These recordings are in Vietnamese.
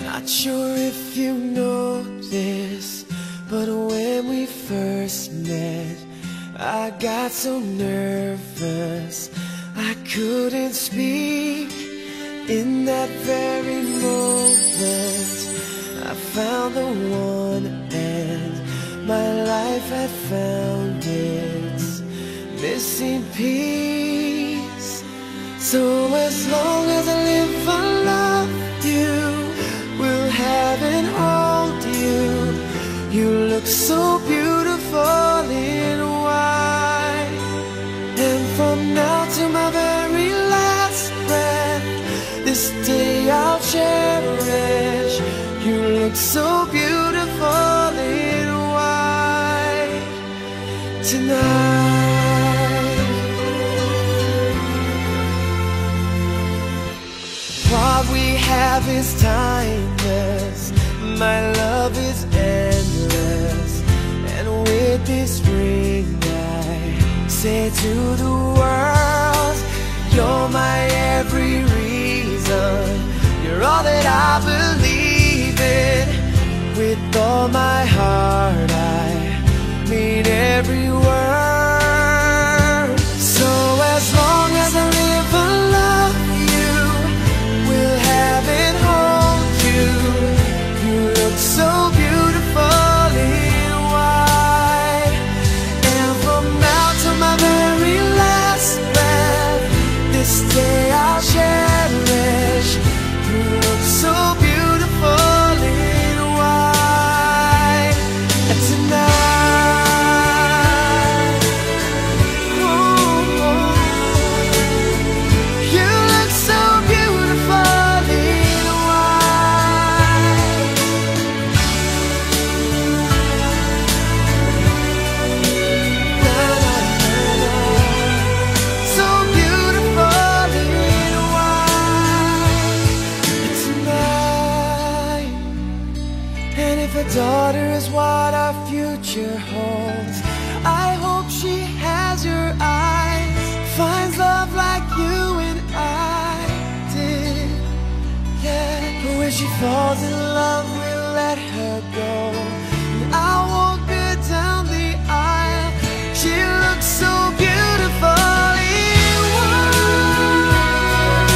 Not sure if you know this, but when we first met, I got so nervous I couldn't speak. In that very moment I found the one, and my life had found its missing piece. So as long as I live I love you, will have and hold you. You look so beautiful in white, and from now to my very last breath, this day I'll cherish. You look so beautiful in white tonight. What we have is timeless, my love is endless, and with this ring I say to the world, you're my every reason, you're all that I believe in. With all my heart I mean every word. So as long as I live I love you, will have and hold you. You look so beautiful in white, and from now to my very last breath, this day I'll cherish. You look so beautiful in white tonight. Oh, you look so beautiful in white. Na, na, na, na. So beautiful in white tonight. And if a daughter is what our future holds, I hope she has your eyes, finds love like you and I did. Yeah, but when she falls in love, we'll let her go, and I'll walk her down the aisle. She looks so beautiful in white.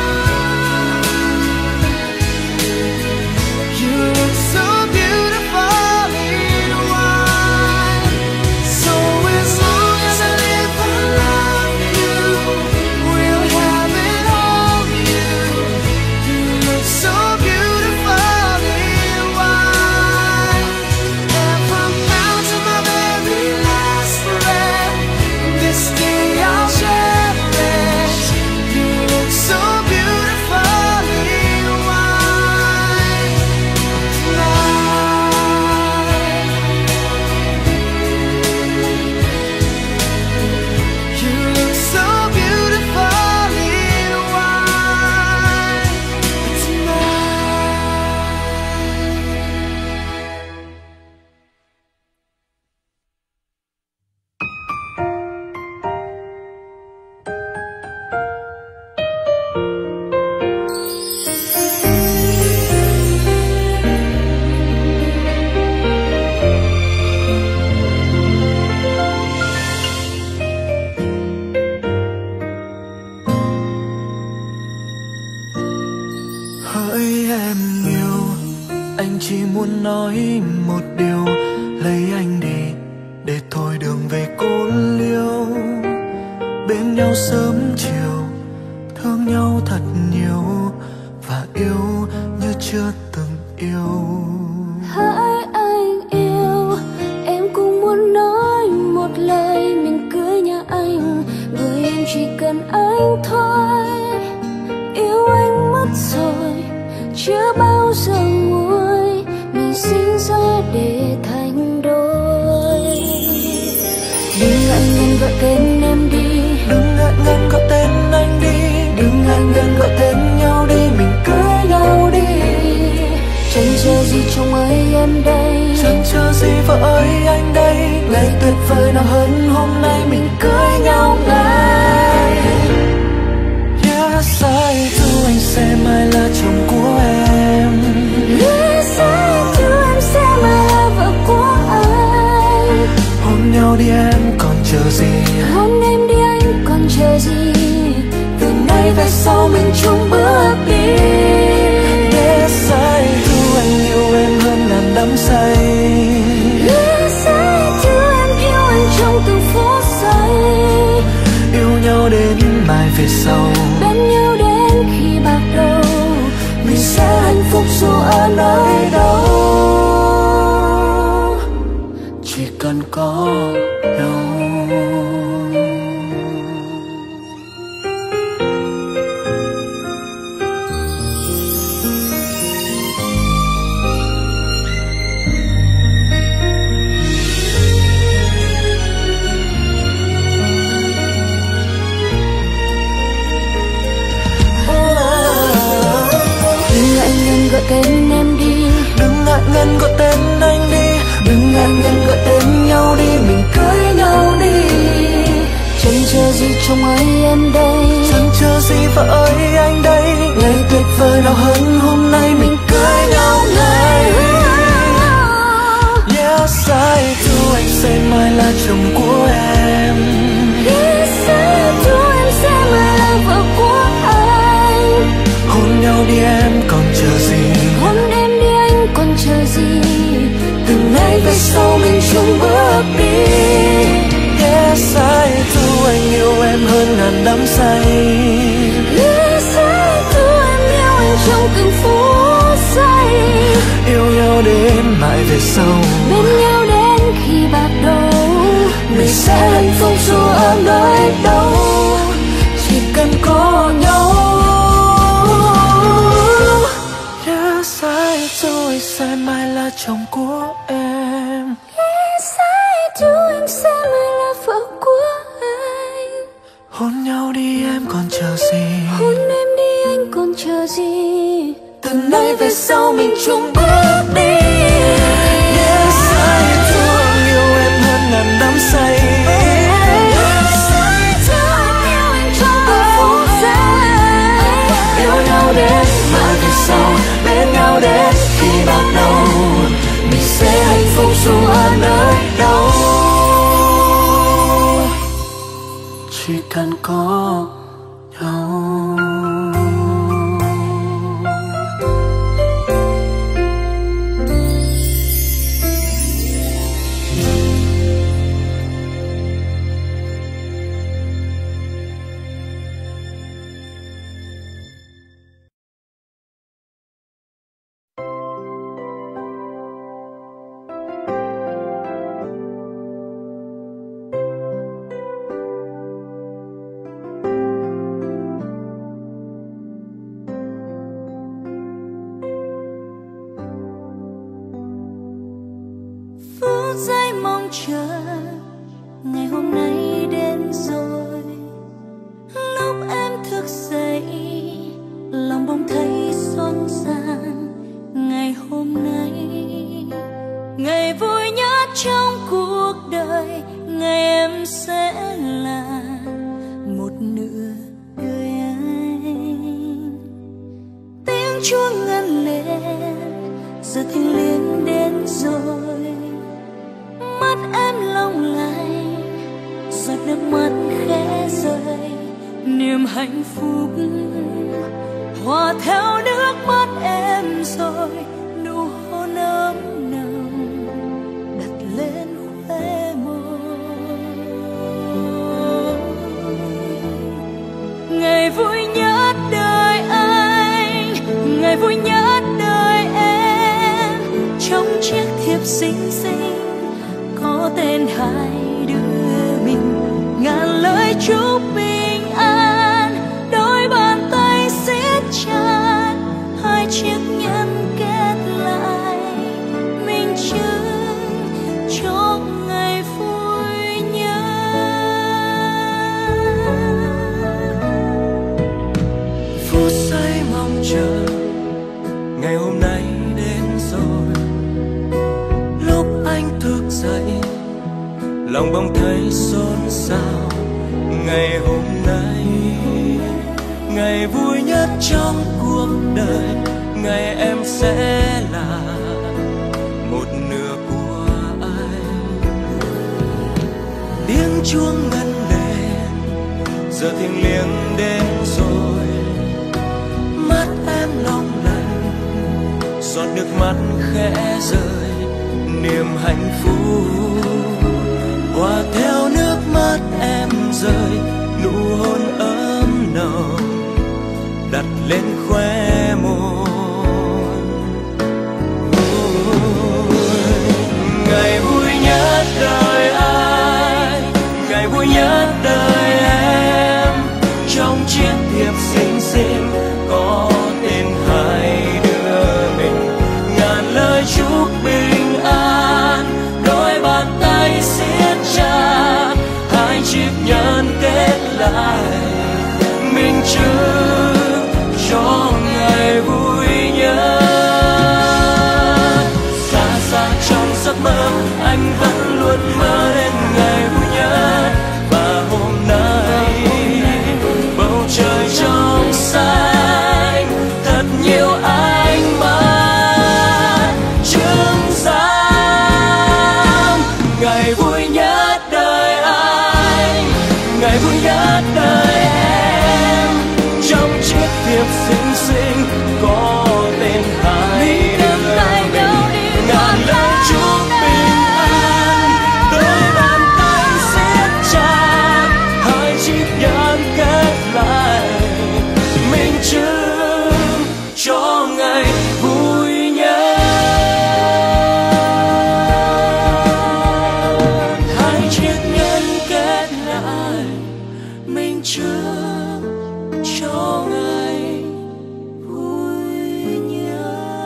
You look so beautiful in white. So as long as I live I love you, will have and hold you. You look so beautiful in white, and from now to my very last breath, this day I'll cherish. You look so beautiful in white tonight. You look so beautiful in white Hỡi em yêu, anh chỉ muốn nói một điều, lấy anh đi để thôi đường về cô liêu. Bên nhau sớm chiều, thương nhau thật nhiều, và yêu như chưa từng yêu. Hỡi anh yêu, em cũng muốn nói một lời, mình cưới nhà anh, bởi em chỉ cần anh thôi. Yêu anh mất rồi, chưa bao giờ nguôi, mình sinh ra để thành đôi. Đừng ngại ngần gọi tên em đi, Đừng ngại ngần gọi tên anh đi, đừng ngại ngần gọi tên nhau đi, mình cưới nhau đi. Chẳng chờ gì chồng ơi em đây, chẳng chờ gì vợ ơi anh đây. ngày tuyệt vời nào hơn hôm nay, mình cưới nhau ngay. Yes, I do, anh sẽ mãi là chồng của em. chờ gì? Hôn em đi anh còn chờ gì? Từ nay về sau mình chung bước đi. Yes, I do, anh yêu em hơn ngàn đắm say. Yes, I do, em yêu anh trong từng phút giây. Yêu nhau đến mai về sau, bên nhau đến khi bạc đầu. mình sẽ hạnh phúc dù ở nơi đâu, chỉ cần có nhau. Gọi tên em đi, đừng ngại ngần gọi tên anh đi, đừng ngại ngần gọi tên nhau đi, mình cưới nhau đi. Chẳng chờ gì chồng ơi em đây, chẳng chờ gì vợ ơi anh đây. Ngày tuyệt vời nào hơn hôm nay mình cưới nhau ngay. Yes, I do, anh sẽ mãi là chồng của em. Yes, I do, em sẽ mãi là vợ của anh. Hôn nhau đi em còn chờ gì? Hôn em đi anh còn chờ gì? Từ nay về sau mình chung bước đi. Yes, I do, anh yêu em hơn ngàn đắm say. Yes, I do, em yêu anh trong từng phút giây. Yêu nhau đến mãi về sau, bên nhau đến khi bạc đầu. mình sẽ hạnh phúc dù ở nơi đâu, chỉ cần có nhau. Yes, I do, anh sẽ mãi là chồng của em. Yes, I do, em sẽ mãi là vợ của anh. Hôn nhau đi em còn chờ gì? Hôn em đi anh còn chờ gì? Từ nay về sau mình chung bước đi. Yes, I do, anh yêu em hơn ngàn đắm say. Yes, I do, em yêu anh trong từng phút giây. Yêu nhau đến mãi về sau, bên nhau đến khi bạc đầu. Mình sẽ hạnh phúc dù ở nơi đâu, chỉ cần có nhau. Phút giây mong chờ ngày hôm nay đến rồi. Lúc em thức dậy lòng bỗng thấy xót xa. Ngày hôm nay ngày vui nhất trong cuộc đời, ngày em sẽ là một nửa đời anh. Tiếng chuông ngân lên giờ thiêng liêng đến rồi. Mắt em long lanh giọt nước mắt khẽ rơi. Niềm hạnh phúc hòa theo nước mắt em rồi. Nụ hôn ấm nồng đặt lên khóe môi. Ngày vui nhất đời anh, ngày vui nhất đời em. Trong chiếc thiệp xinh xinh có tên hai đứa mình, ngàn lời chúc bình an. Đôi bàn tay siết chặt, hai chiếc nhẫn kết lại, minh chứng cho ngày vui nhất. Phút giây mong chờ ngày hôm nay đến rồi. Lúc anh thức dậy lòng bỗng thấy xôn xao. Ngày hôm nay ngày vui nhất trong cuộc đời, ngày em sẽ là một nửa của anh. Tiếng chuông ngân lên, giờ thiêng liêng đến rồi. Mắt em long lanh, giọt nước mắt khẽ rơi, niềm hạnh phúc hòa theo nước mắt em rơi. Nụ hôn ấm nồng đặt lên khóe môi. Ngày vui nhất đời anh, ngày vui nhất đời em. Trong chiếc thiệp xinh xinh có tên hai đứa mình, ngàn lời chúc bình an, đôi bàn tay siết chặt, hai chiếc nhẫn kết lại minh chứng cho ngày vui nhất. Xa xa trong giấc mơ anh vẫn luôn mơ đến ngày vui nhất, và hôm nay bầu trời trong xanh thật nhiều ánh mắt chứng giám. Ngày vui nhất đời anh, ngày vui nhất đời em. Trong chiếc thiệp xinh xinh có tên hai đứa mình, ngàn lời chúc bình an, đôi bàn tay siết chặt, hai chiếc nhẫn kết lại minh chứng cho ngày vui nhất. Hai chiếc nhẫn kết lại minh chứng cho ngày vui nhất.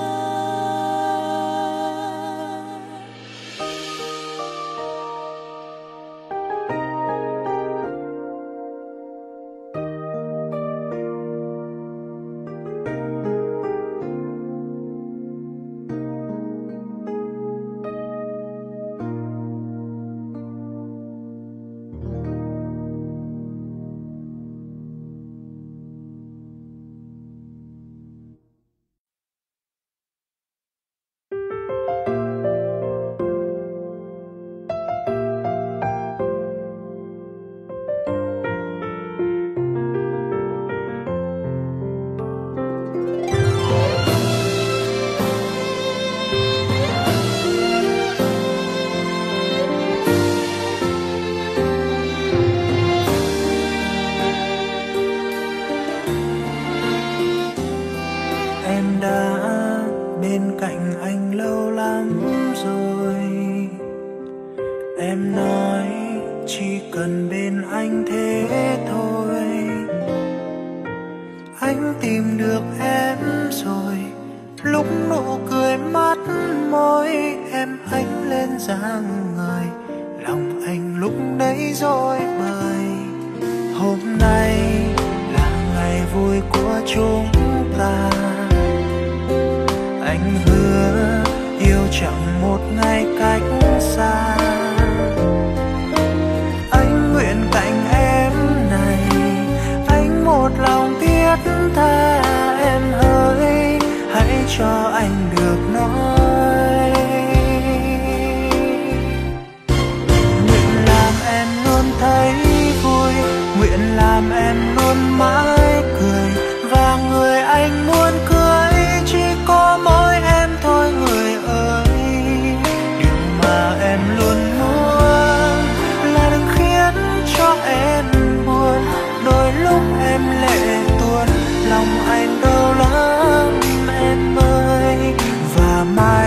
Em đã bên cạnh anh lâu lắm rồi. Em nói chỉ cần bên anh thế thôi. Anh tìm được em rồi, lúc nụ cười mắt môi em ánh lên dáng người, lòng anh lúc đấy rối bời. Hôm nay là ngày vui của chúng ta. Anh hứa yêu chẳng một ngày cách xa. Anh nguyện cạnh em này, anh một lòng thiết tha. Em hỡi hãy cho anh được nói. Nguyện làm em luôn thấy vui, nguyện làm em luôn mãi cười. Và người anh muốn cưới chỉ có mỗi em thôi người ơi. Điều mà em luôn muốn là đừng khiến cho em buồn. Đôi lúc em lệ tuôn, lòng anh đau lắm em ơi. Và mai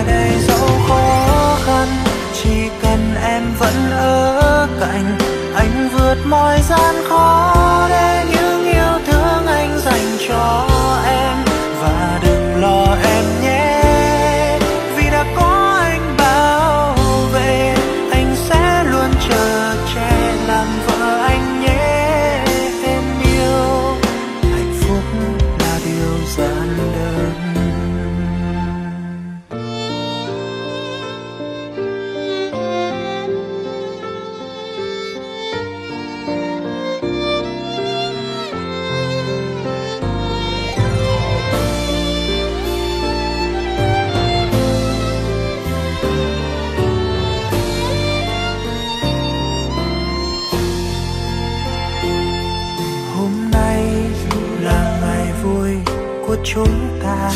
chúng ta.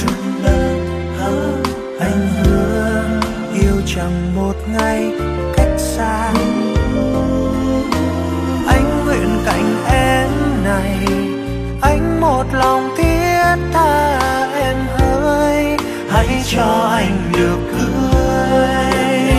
Anh hứa yêu chẳng một ngày cách xa. Anh nguyện cạnh em này, anh một lòng thiết tha em ơi. Hãy cho anh được cưới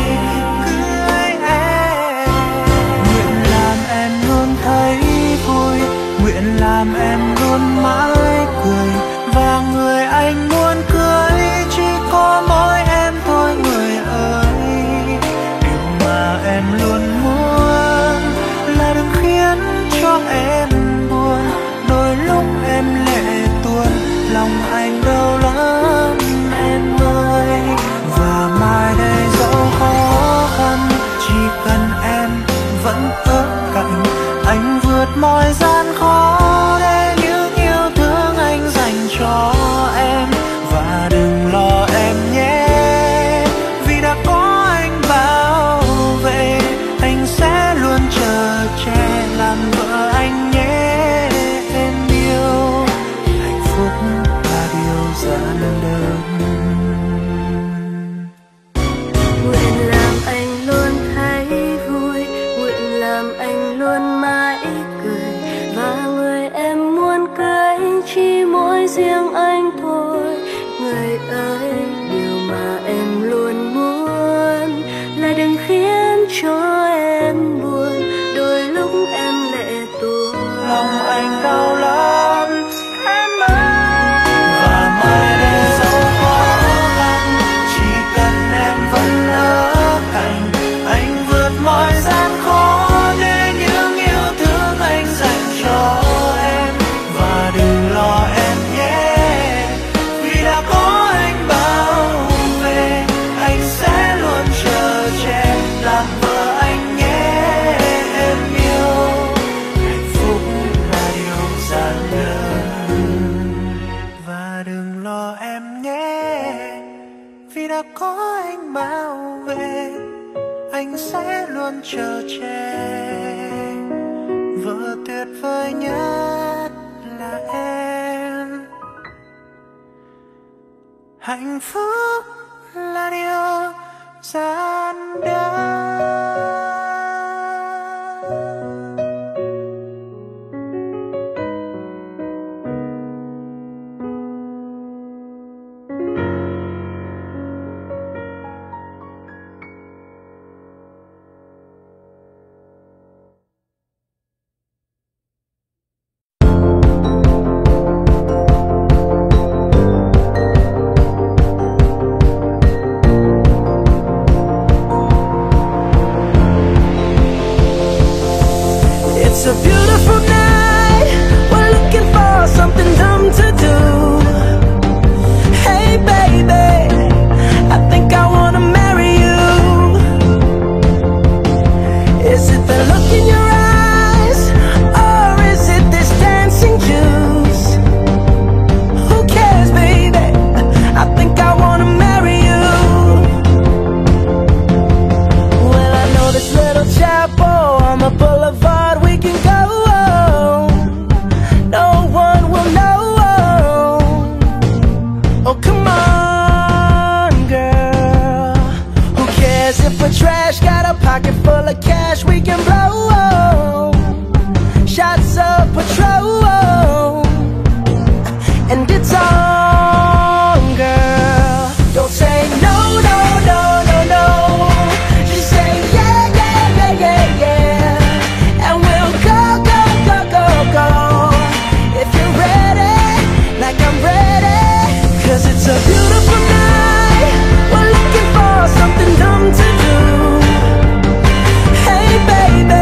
em. Nguyện làm em luôn thấy vui, nguyện làm em luôn mãi cười. Và người anh muốn cưới chỉ có mỗi em thôi người ơi. Điều mà em luôn muốn là đừng khiến cho em buồn. Đôi lúc em lệ tuôn, lòng anh đau lắm em ơi. Và mai đây dẫu khó khăn, chỉ cần em vẫn ở cạnh, anh vượt mọi gian khó để những yêu thương anh dành cho em. Và đừng lo em nhé, vì đã có anh bảo vệ, anh sẽ luôn chờ che làm vợ anh nhé em yêu. Hạnh phúc là điều giản đơn. Nguyện làm anh luôn thấy vui, nguyện làm anh luôn mãi cười. Và người em muốn cưới chỉ mỗi riêng anh thôi người ơi. Điều mà em luôn muốn là đừng khiến cho em buồn. Đôi lúc em lệ tuôn, Lòng anh đau lắm em ơi. Và mai đây dẫu khó khăn, chỉ cần em vẫn ở cạnh, anh vượt mọi gian khó để những yêu thương anh dành cho em. Và đừng lo em nhé, vì đã có anh bảo vệ, anh sẽ luôn chờ che làm vợ anh nhé em yêu. Hạnh phúc là điều giản đơn. Và đừng lo em nhé, vì đã có anh bảo vệ, anh sẽ luôn chờ che. Vợ tuyệt vời nhất là em. Hạnh phúc là điều giản đơn. It's a beautiful night, we're looking for something dumb to do. Hey baby, I think I wanna marry you. Is it the look in your eyes, or is it this dancing juice? Who cares baby, I think I wanna marry you. Well, I know this little chapel on the boulevard we can go. No one will know. Oh, come on, girl. Who cares if we're trash? Got a pocket full of cash we can blow. Shots of Patrol, and it's on, girl. Don't say no, no, no, no, no. Just say yeah, yeah, yeah, yeah, yeah. And we'll go, go, go, go, go. If you're ready, like I'm ready. 'Cause it's a beautiful night, we're looking for something dumb to do. Hey baby,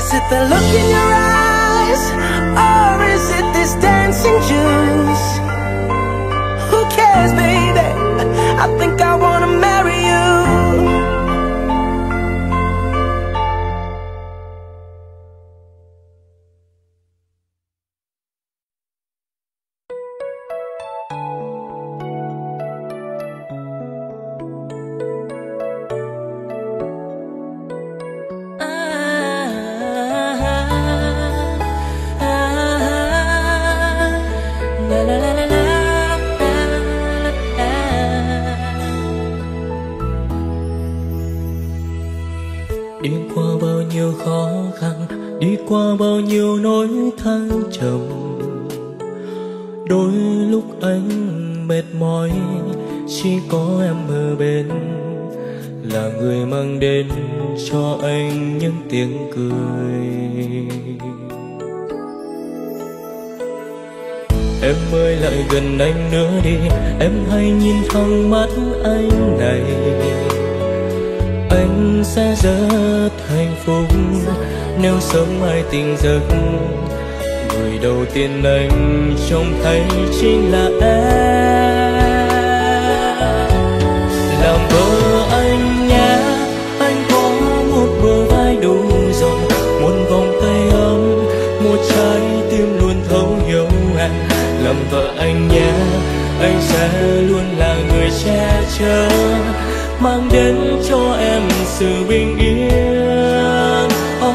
Is it the look in your eyes, or is it this dancing juice? Who cares, baby? I think I wanna marry you. Đi qua bao nhiêu khó khăn, đi qua bao nhiêu nỗi thăng trầm, đôi lúc anh mệt mỏi, chỉ có em ở bên, là người mang đến cho anh những tiếng cười. Em ơi lại gần anh nữa đi, em hãy nhìn thẳng mắt anh này. Anh sẽ rất hạnh phúc nếu sớm mai tỉnh giấc, người đầu tiên anh trông thấy chính là em. Làm vợ anh nhé, anh có một bờ vai đủ rộng, một vòng tay ấm, một trái tim luôn thấu hiểu em. Làm vợ anh nhé, anh sẽ luôn là người che chở, mang đến cho em sự bình yên.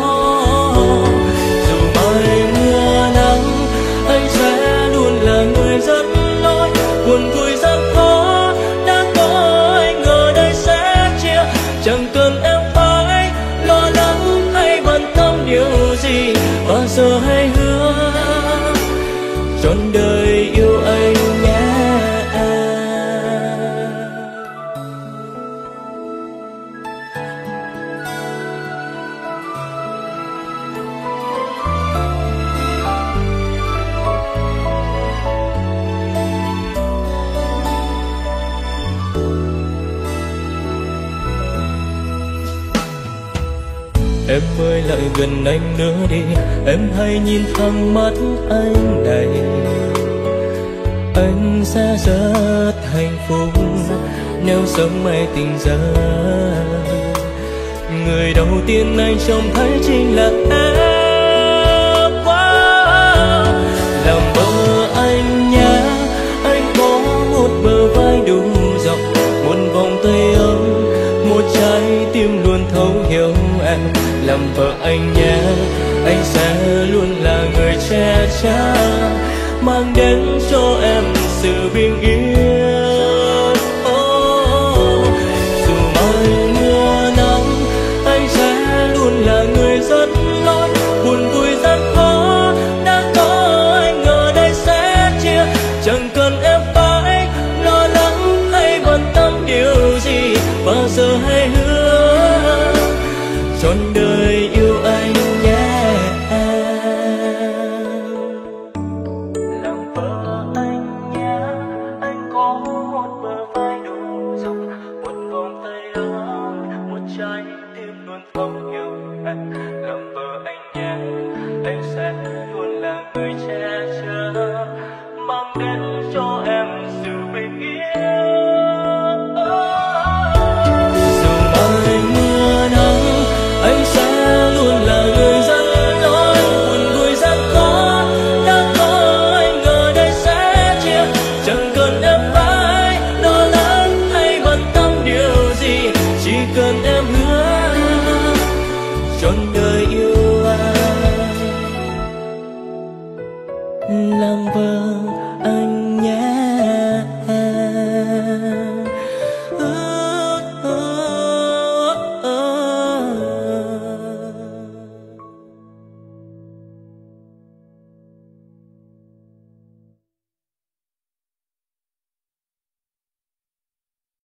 Dù mai mưa nắng, anh sẽ luôn là người dẫn lối. Buồn vui gian khó đã có anh ở đây sẽ chia, chẳng cần em phải lo lắng hay bận tâm điều gì. Bao giờ hãy hứa trọn đời yêu anh nhé. Em ơi lại gần anh nữa đi, em hãy nhìn thẳng mắt anh này. Anh sẽ rất hạnh phúc nếu sớm mai tỉnh giấc, người đầu tiên anh trông thấy chính là em. Làm vợ anh nhé, anh có một bờ vai đủ rộng, một vòng tay ấm, một trái tim luôn thấu hiểu em. Làm vợ anh nhé, anh sẽ luôn là người che chở, mang đến cho em sự bình yên. Dù mai mưa nắng, anh sẽ luôn là người dẫn lối. Buồn vui gian khó đã có anh ở đây sẽ chia, chẳng cần em phải lo lắng hay bận tâm điều gì. Bao giờ hãy hứa trọn đời yêu anh nhé. Làm vợ anh nhé, anh có một bờ vai đủ rộng, một vòng tay ấm, một trái tim luôn thấu hiểu em. Làm vợ anh nhé, anh sẽ luôn là người che chở, mang đến cho em sự bình yên. Dù mai mưa nắng, anh sẽ luôn là người dẫn lối. Buồn vui gian khó đã có anh ở đây sẽ chia, chẳng cần em phải lo lắng hay bận tâm điều gì. Chỉ cần em hứa trọn đời yêu